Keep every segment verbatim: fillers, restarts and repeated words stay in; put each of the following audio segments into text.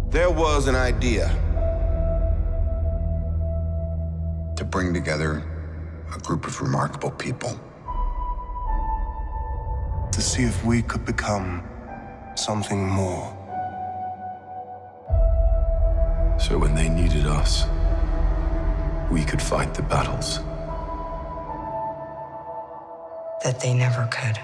There was an idea to bring together a group of remarkable people. To see if we could become something more. So when they needed us, we could fight the battles that they never could.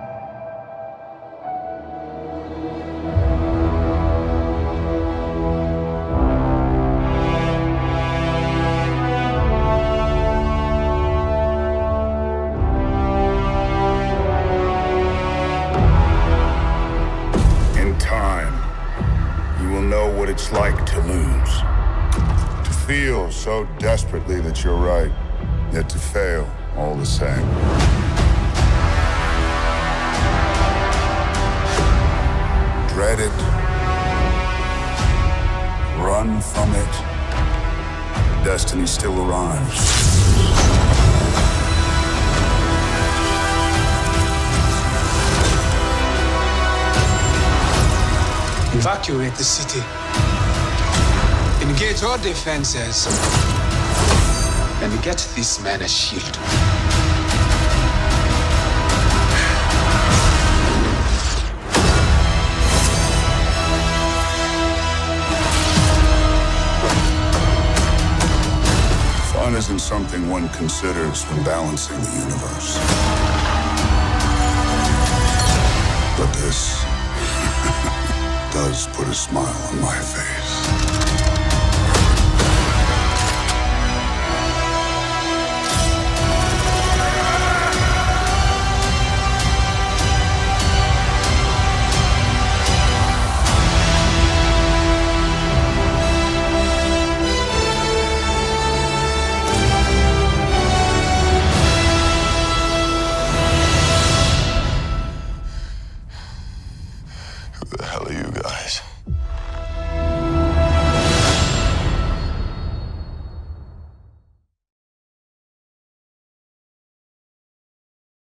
In time, you will know what it's like to lose. To feel so desperately that you're right, yet to fail all the same. Dread it. Run from it. Destiny still arrives. Evacuate the city. Engage all defenses. And get this man a shield. Fun isn't something one considers when balancing the universe. But this does put a smile on my face.